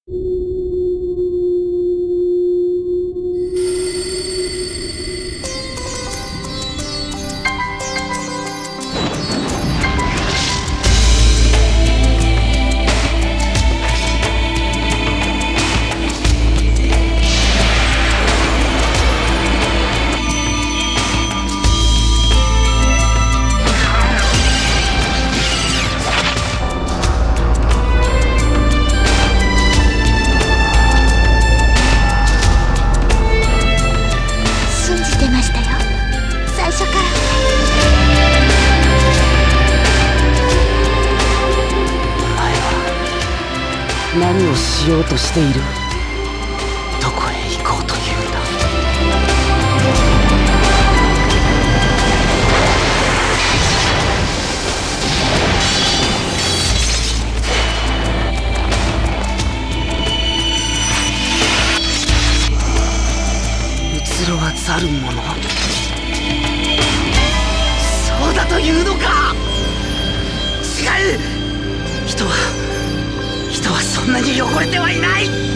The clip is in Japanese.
何をしようとしている。どこへ行こうというんだ。虚ろはざる者。そうだというのか。違う。人はそんなに汚れてはいない。